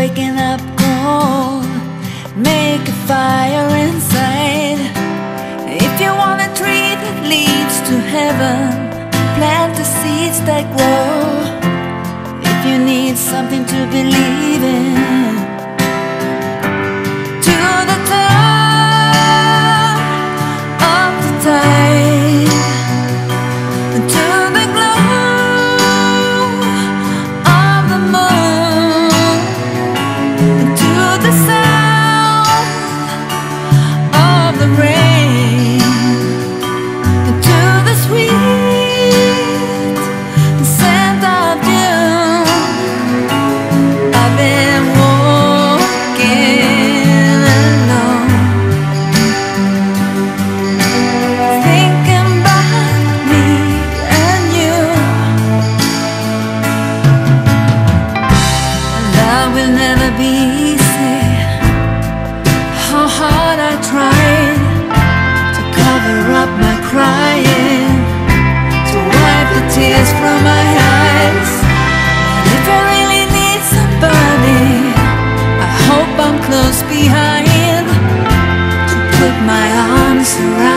waking up cold, make a fire inside. If you want a tree that leads to heaven, plant the seeds that grow. If you need something to believe in, to the top of the tide, to the glow of the moon, to the sound of the rain, to the sweet scent of June. I've been walking alone, thinking about me and you. Love will never be easy. How hard I tried to cover up my crying, to wipe the tears from my eyes. And if I really need somebody, I hope I'm close behind to put my arms around.